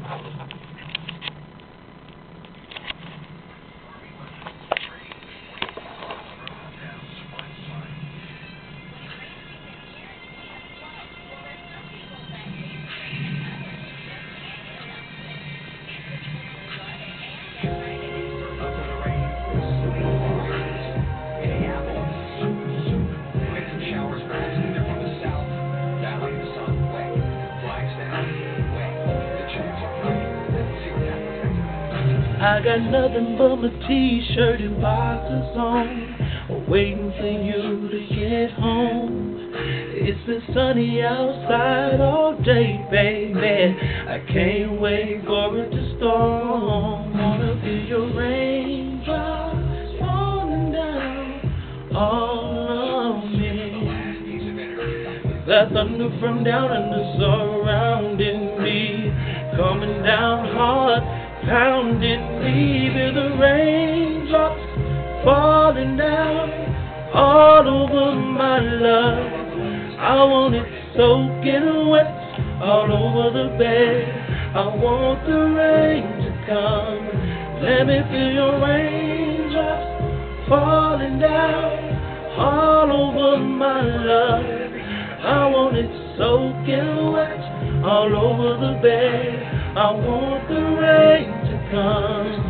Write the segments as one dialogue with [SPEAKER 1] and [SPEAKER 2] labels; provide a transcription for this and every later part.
[SPEAKER 1] I got nothing but my t-shirt and boxers on, waiting for you to get home. It's been sunny outside all day, baby. I can't wait for it to storm. Wanna feel your raindrops falling down all on me. That thunder from down under surrounding me, coming down hard, pounding me. Feel the raindrops falling down all over my love. I want it soaking wet all over the bed. I want the rain to come. Let me feel your raindrops falling down all over my love. I want it soaking wet all over the bed. I want the rain to come.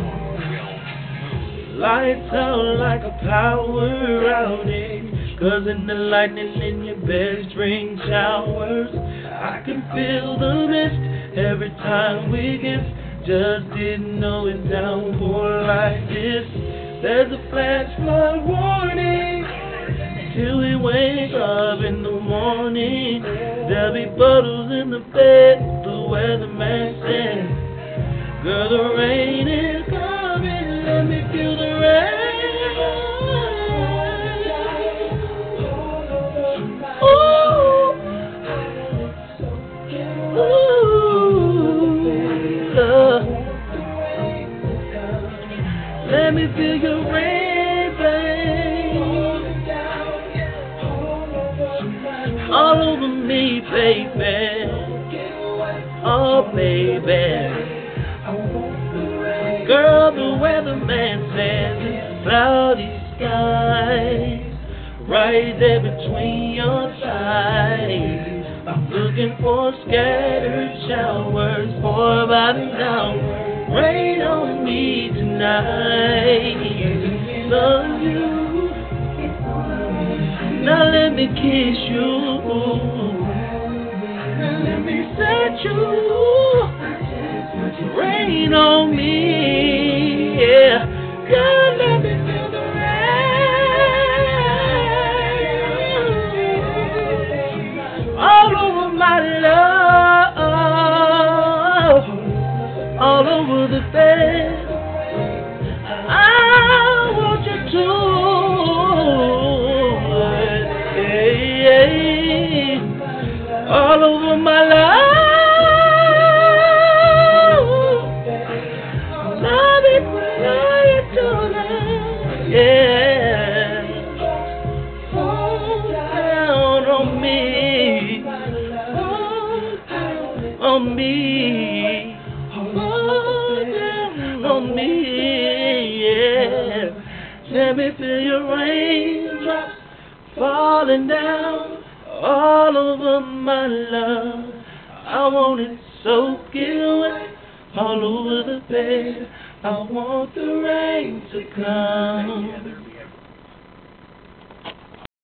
[SPEAKER 1] Lights out like a power outage, causing the lightning in your bedroom showers. I can feel the mist every time we kiss. Just didn't know it downpour like this. There's a flash flood warning till we wake up in the morning. There'll be puddles in the bed, the weatherman said. Girl, the rain is coming, let me feel the rain. Ooh, ooh, love. Let me feel your rain, babe. All over me, baby. Oh, baby. Girl, the weatherman says it's cloudy skies right there between your thighs. I'm looking for scattered showers for about an hour. Rain on me tonight. Love you. Now let me kiss you. Let me set you. Rain on me, yeah. God, let me feel the rain all over my love, all over the bed. I want you to, yeah, all over my love. Yeah, fall down on me, on me, fall down on me, yeah. Let me feel your raindrops falling down all over my love. I want it soaking wet all over the bed. I want the rain to come.